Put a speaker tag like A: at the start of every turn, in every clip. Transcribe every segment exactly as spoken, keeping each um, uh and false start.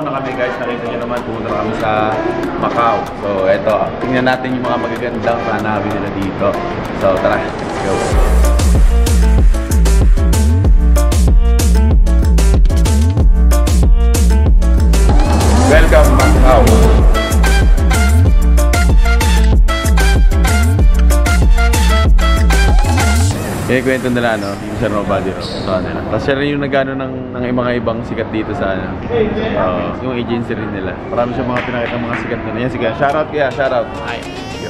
A: na kami guys. Nakita nyo naman, pumunta na kami sa Macau. So eto, tingnan natin yung mga magagandang hanabi nila dito. So tara, let's go. Welcome Macau. Kaya kwento nila, no? Dito sa Nobody, no? So, nila. Tapos siya rin yung nagano ng, ng mga ibang sikat dito sa ano. Uh, yung agency rin nila. Marami siya mga pinakita mga sikat nila. Yan, sige. Shoutout kaya, shoutout. Ay, yo.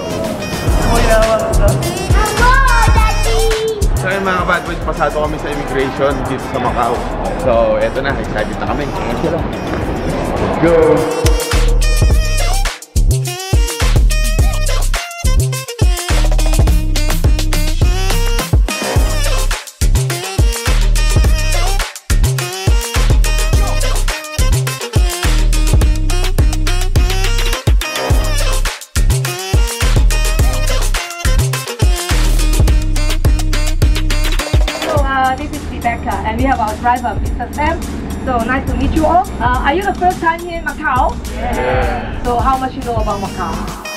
A: So yun mga ka-bad boys, pasado kami sa immigration dito sa Macau. So, eto na. Excited na kami. Let's go!
B: And we have our driver, Mister Sam. So nice to meet you all. Uh, are you the first time here in Macau? Yeah. So how much you know about Macau?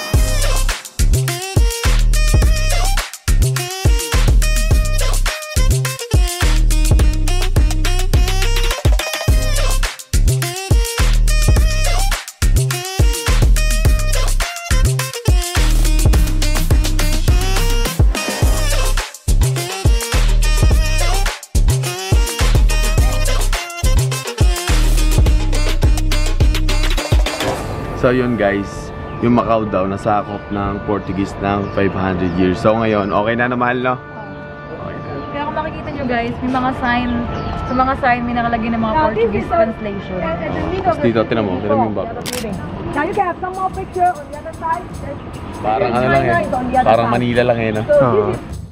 A: So yun guys, yung Macau daw nasakop ng Portuguese ng five hundred years. So ngayon, okay na na mahal, no? Okay na.
C: Kaya kung makikita nyo guys, may mga sign, sa mga sign may nakalagay ng mga Portuguese translation.
A: Tapos dito, tinan mo, tinan mo yung bag.
B: Now you can have some more picture on the other side.
A: Parang ano lang eh, parang Manila lang eh, no?
B: So,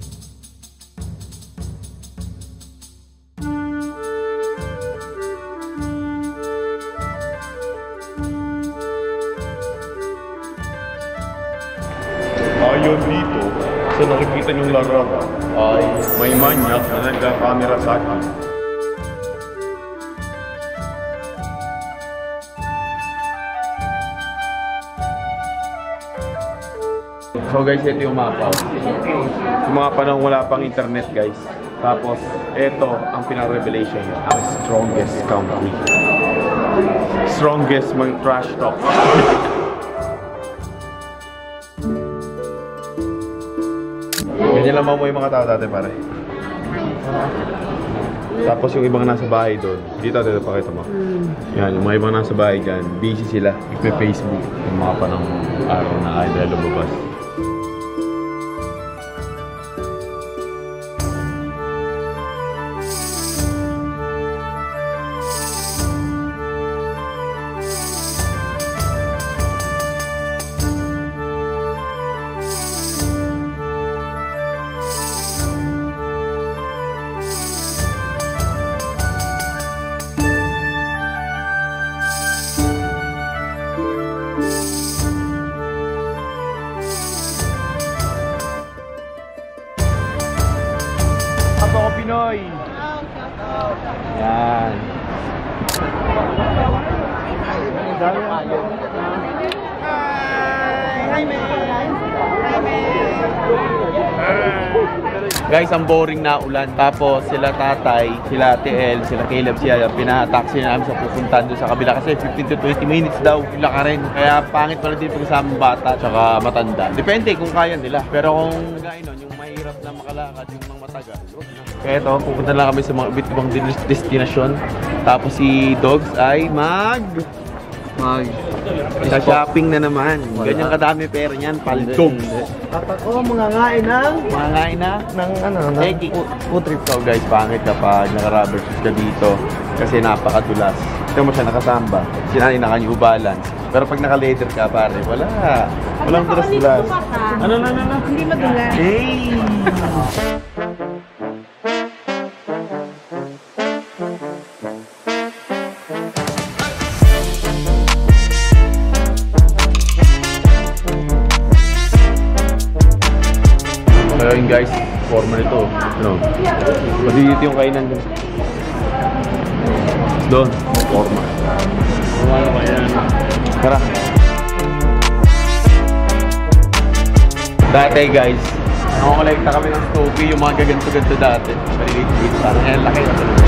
A: Ayon dito, sa nakikita niyong larawan ay may manyak na nagka-camera sa akin. So guys, ito yung mapa. Yung mga panahon wala pang internet guys. Tapos, ito ang pinaka-revelation niya. Ang strongest country. Strongest mga trash talk. Ganyan lang mo yung mga tao dati pare. Tapos yung ibang nasa bahay doon. Dito, dito, pakita mo. Yan, yung mga ibang nasa bahay dyan, busy sila. Ipe-Facebook. Yung mga panang araw na ay dahil lumabas. Ako Pinoy. Yan. Guys, ang boring na ulan. Tapos sila tatay, sila T L, sila Caleb, sila pinataksi na namin sa pupuntahan doon sa kabila. Kasi fifteen to twenty minutes daw, pila ka rin. Kaya pangit pala din pagkasamang bata tsaka matanda. Depende kung kaya nila. Pero kung nagay nun, yung mahirap na makalakad, yung mga matagal. Kaya ito, pupunta lang kami sa mga iba't ibang destinasyon. Tapos si Dogs ay mag... mag... sa shopping na naman. Ganyan kadami pera niyan, paltog.
D: Kapag oh, mga ngain ng...
A: Mga ngain na?
D: ng ano, ng...
A: Hey, food trip to guys, pangit kapag naka-rubber shoes ka dito. Kasi napakadulas. Ito mo siya nakasamba. Sinanay naka-new balance. Pero pag naka-leather ka pare, wala. Walang dulas-dulas. Ano na, ano na?
C: Hindi madulas.
A: Hey! Ayun guys, forma nito. Ano? Pati dito yung kainan doon. Doon, forma. Tara. Dati guys, nakakolekta kami ng Snoopy, yung mga gaganto-ganto dati. Maliliit-liit pa. Ngayon, laki na talaga.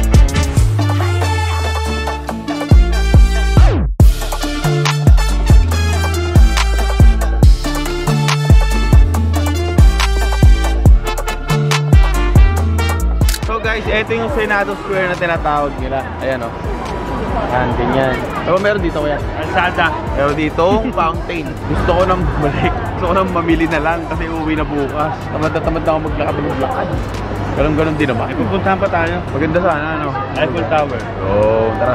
A: So guys, ito yung Senado Square na tinatawag nila. Ayan o. Yan, ganyan. Pero meron dito kuya. Alsada. Pero dito, fountain. Gusto ko nang balik. Gusto ko nang mamili na lang kasi uuwi na bukas. Tamad na tamad na ako maglakad na maglakad. Ganun ganun din naman. Pupuntahan pa tayo. Maganda sana, ano? Eiffel Tower. Oo, tara.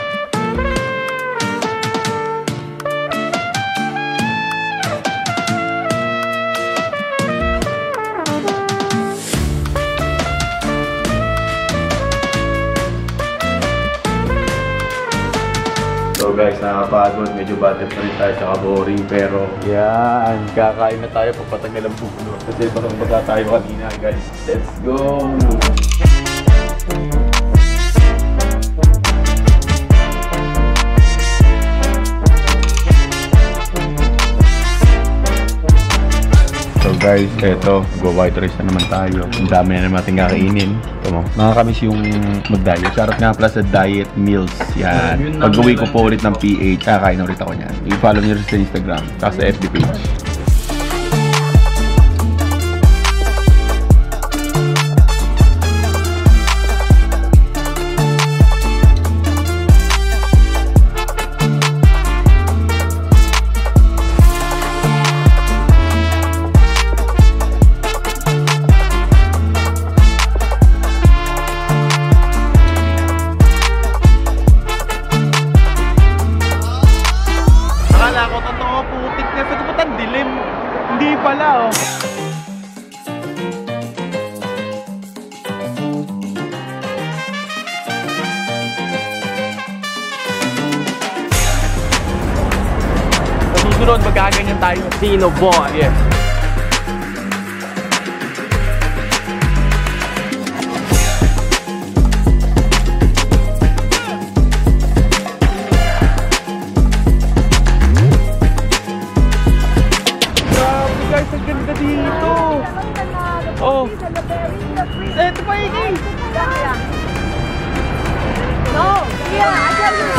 A: So guys, nakakapagod, medyo bad trip na rin tayo, tsaka boring, pero yan, kakain na tayo papatagal ang bulo. Kasi parang baga tayo kanina guys. Let's go! So guys, eto, go-white rice na naman tayo. Ang dami na naman natin kakainin. Ito mo, nakakamiss yung mag-diet. Shoutout nga pala sa Diet Meals. Yan. Pag-uwi ko po ulit ng P H, kakain ulit ako niyan. I-follow nyo rin sa Instagram, saka sa F B page. Susunod, magkaganyan tayo. Sino boy? Yes. Grabe guys, ang ganda dito. Oh. Ito pa yun.
B: No. Yeah, I tell you.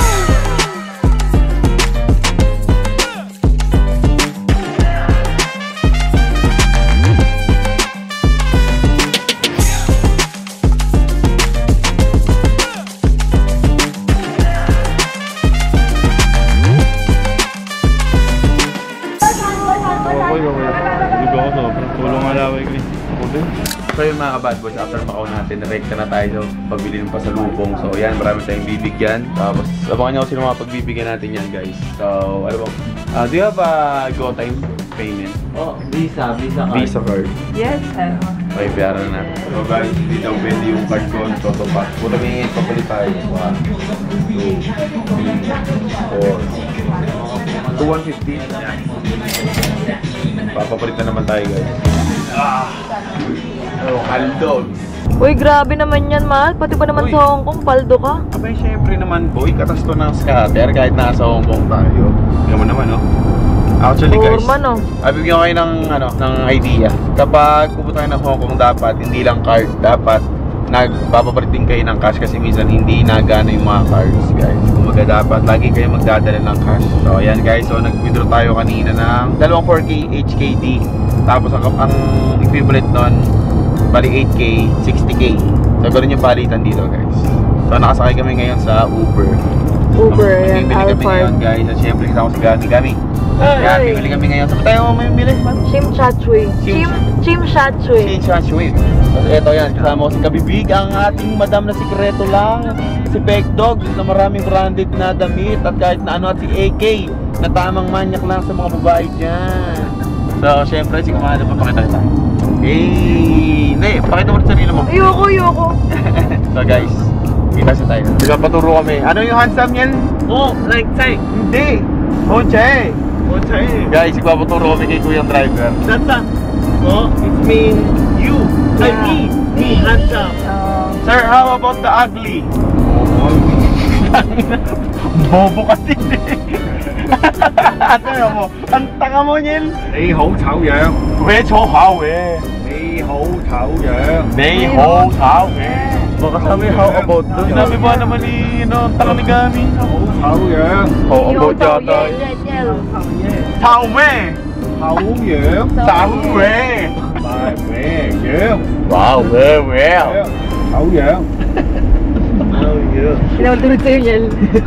A: So yun mga ka-bad boys, after Macau natin, direkta na tayo sa pagbili ng pasalubong. So yan, marami tayong bibigyan. Tapos abangan nyo kung sino mga pagbibigyan natin yan guys. So ano bang, uh, do you have a go time payment?
D: Oh, Visa, Visa card.
A: Visa card.
B: Yes, and
A: Okay, piyara na. So guys, hindi daw pwede yung card ko. Toto pack. Puta may papalit tayo. one, two, three, four. two one fifty. Papapalit na naman tayo guys. Ah! Oh, haldo.
C: Uy, grabe naman yan, mahal. Pati ba naman
A: Uy.
C: sa Hong Kong, paldo ka?
A: Abay, syempre naman boy, katas to ng scatter kahit nasa Hong Kong tayo. Tingnan mo naman, no? Actually guys,
C: Forma, no?
A: ay bigyan ko kayo ng, ano, ng idea. Kapag pupunta kayo ng Hong Kong, dapat hindi lang card, dapat nagpapapalit din kayo ng cash kasi minsan hindi nagana yung mga cards guys. Kumaga dapat lagi kayo magdadala ng cash. So ayan guys, so nag-withdraw tayo kanina ng dalawang four K H K D. Tapos ang, ang equivalent nun, bali eight K, sixty K. So ganoon yung palitan dito guys. So nakasakay kami ngayon sa Uber.
C: Uber,
A: So,
C: yan,
A: bibili kami
C: Alphard.
A: ngayon guys. At syempre kasama si Gami Gami. Kaya
C: Ay.
A: bibili kami ngayon. Saan tayo mamimili?
C: Chim Chatchui.
A: Chim-
C: Chim, Chim Chatchui.
A: Si Chashwit. Tapos eto yan, kasama ko si Kabibig, ang ating madam na sikreto lang. Si Peg Dog na maraming branded na damit at kahit na ano, at si A K na tamang manyak lang sa mga babae dyan. So syempre, si Kamada, papakita kita. Hey! Nay, pakita mo rin sarili mo.
C: Ayoko, ayoko.
A: So guys, kita sa tayo. Nagpapaturo kami. Ano yung handsome yan?
D: Oh, like Chai.
A: Hindi! Oche!
D: Oh, Chai.
A: Guys, nagpapaturo kami kay Kuyang Driver.
D: That's a. Oh, it means you. Like
C: Yeah.
D: me. Me, handsome.
C: Uh,
A: Sir, how about the ugly? Bobo kasi. Ano mo? Ang tanga mo, Niel.
D: 你好醜樣，
A: Weh, cho hao weh.
D: 你好醜樣。
A: They ho hao weh. Baka sabi how about doon. Sinabi ba naman ni, no, ang tanga ni Gami?
D: 好醜樣，
A: How about yata? Tao weh.
D: 醜樣，
A: Tao weh.
D: 唔係咩樣？
A: Wow, weh, weh.
D: 醜樣，醜樣。
C: Pinawaltunod sa'yo, Yel.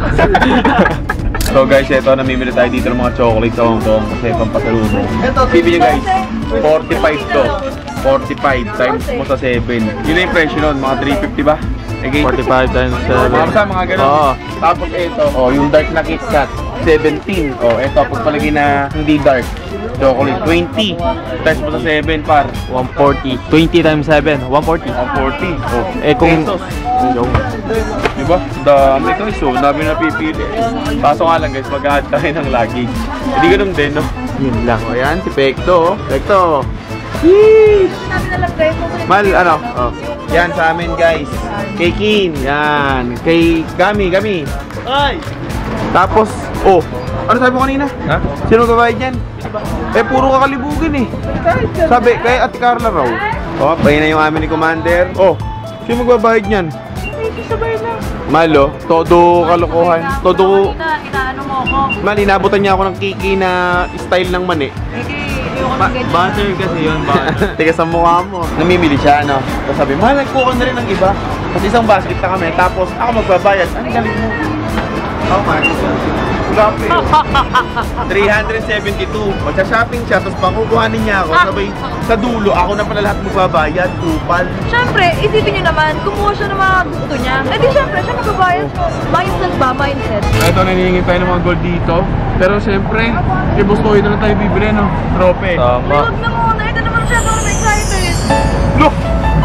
A: So guys, ito namimili tayo dito ng mga chocolate sa Hong Kong kasi pampasalubong. Bibili guys, forty-five to. forty-five times mo sa seven. Yun na yung presyo nun, mga three fifty ba? Okay. forty-five times seven. Mga sa mga ganun. Oo. Tapos ito, oh, yung dark na KitKat, seventeen. Oh, ito, pagpalagay na hindi dark. Chocolate, twenty. Times mo sa seven par. one forty. twenty times seven, one forty. one forty. Oh, eh kung... Pesos. Diba? Dami guys, so dami na pipili. Kaso nga lang guys, mag-add tayo ng luggage. Hindi ganun din, no? Yun lang. O yan, si Pekto. Pekto! Yeesh!
C: Sabi na lang guys,
A: Mal, ano? Oh. Yan sa amin guys. Kay Kin. Yan. Kay Gami, Gami. Ay! Tapos, oh. Ano sabi mo kanina? Ha? Sino gabayad yan? Eh, puro kakalibugan eh. Sabi, kay Ate Carla raw. Oh, pahin na yung amin ni Commander. Oh, sino magbabayad niyan? Malo, todo kalokohan. Todo...
C: Ina, inaano mo ako.
A: Mal, inabutan niya ako ng kiki na style ng mani.
C: Ba
A: Butter kasi yun, butter. Tiga sa mukha mo. Namimili siya, ano? Tapos sabi, mahal, nagkukuha na rin ng iba. Kasi isang basket na kami, tapos ako magbabayad. Ano galing mo? How much? Grabe. three hundred seventy-two. Magsa-shopping siya, tapos pakukuhanin niya ako. Sabay, sa dulo, ako na pala lahat magbabayad. Kupal.
C: Siyempre, isipin niyo naman, kumuha siya ng mga gusto niya. Eh di siyempre, siya magbabayad. Mindset ba? Mindset.
A: Ito, naningin tayo ng mga gold dito. Pero siyempre, kay Boss Toy na lang tayo bibili, no? Trope. Tama.
C: Huwag na muna. Ito naman siya. Ako na excited.
A: Look!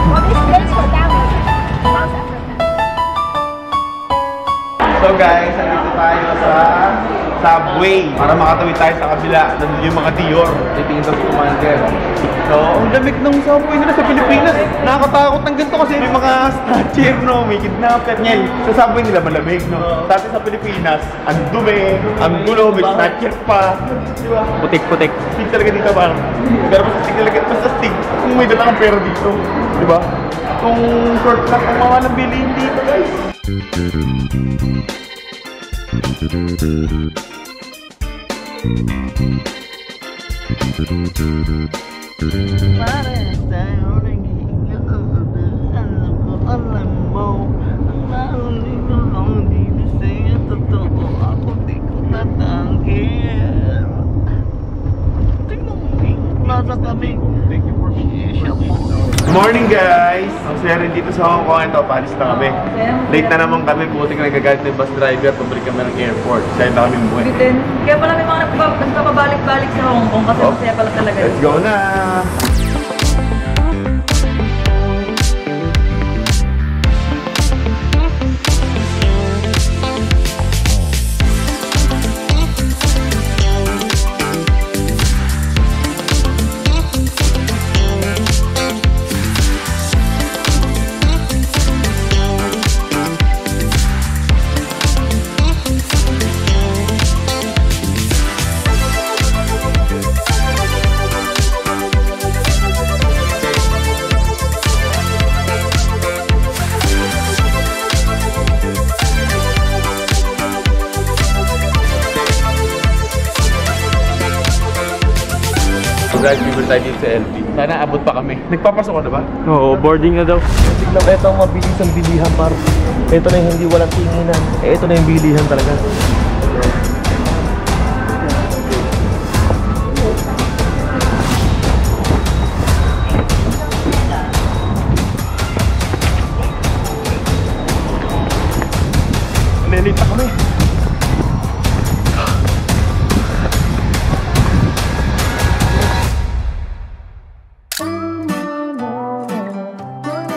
A: So guys, nandito tayo sa Subway para makatawid tayo sa kabila. Nandun yung mga Dior. Titingin sa Commander. So, ang lamig ng Subway nila sa Pilipinas. Nakakatakot ng ganito kasi may mga snatcher, no? May kidnapper. Ngayon, sa Subway nila malamig, no? Dati sa Pilipinas, ang dumi, ang gulo, may snatcher pa. Diba?
D: Putik-putik.
A: Stig talaga dito ba? Pero mas stig talaga, mas stig kung may dalang pera dito. Diba? Kung shortcut ang mga walang bilihin dito, guys. Para tayo alam ko, alam mo, narinig lang dito sa'yo, totoo ako, di ko tatangkin. Tingnan mo, nasa kami. Thank you for being mo. Morning guys! Ang saya rin dito sa Hong Kong. Ito, paalis na kami. Late na naman kami. Buti ka nagagalit ng bus driver. Pabalik kami ng airport. Kaya na kami buhay.
C: Bitin. Kaya pala may mga nagpapa- nagpapabalik-balik sa Hong Kong kasi
A: Oh.
C: masaya pala talaga.
A: Let's go na! So guys, bibili tayo dito sa L B. Sana abot pa kami. Nagpapasok ka na ba?
D: Oo, boarding na daw. Tignan, ito ang mabilis ang bilihan, par. Ito na yung hindi walang tinginan. Eh, ito na yung bilihan talaga. Nalilita kami.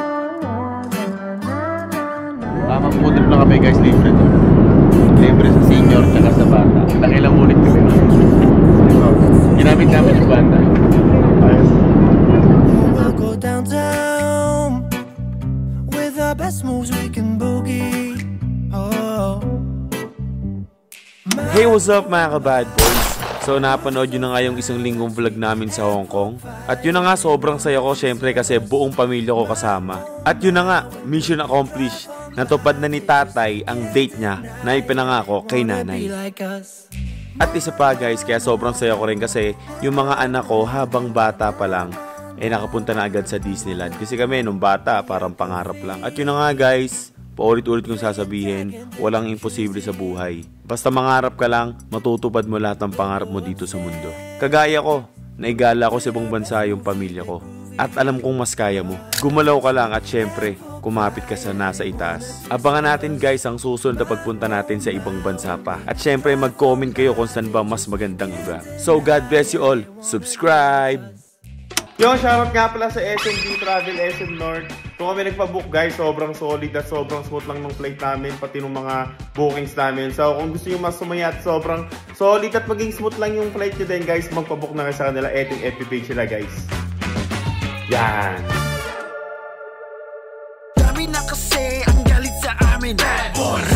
A: Tamang food trip na kami guys, libre to. Libre sa Hey, what's up mga ka-bad boys? So napanood nyo na nga yung isang linggong vlog namin sa Hong Kong. At yun na nga, sobrang saya ko syempre kasi buong pamilya ko kasama. At yun na nga, mission accomplished. Natupad na ni tatay ang date niya na ipinangako kay nanay. At isa pa guys, kaya sobrang saya ko rin kasi yung mga anak ko habang bata pa lang eh nakapunta na agad sa Disneyland. Kasi kami nung bata parang pangarap lang. At yun na nga guys, paulit-ulit kong sasabihin, walang imposible sa buhay. Basta mangarap ka lang, matutupad mo lahat ng pangarap mo dito sa mundo. Kagaya ko, naigala ko sa ibang bansa yung pamilya ko. At alam kong mas kaya mo. Gumalaw ka lang at syempre, kumapit ka sa nasa itaas. Abangan natin guys ang susunod na pagpunta natin sa ibang bansa pa. At syempre, mag-comment kayo kung saan ba mas magandang lugar. So God bless you all. Subscribe! Yo, shoutout nga pala sa S M D Travel S M North. Kung kami nagpa-book guys, sobrang solid at sobrang smooth lang ng flight namin, pati ng mga bookings namin. So kung gusto nyo mas sumaya at sobrang solid at maging smooth lang yung flight nyo din guys, magpa-book na sa kanila. Etong F B page sila guys. Yan.
E: Dami na kasi ang galit sa amin.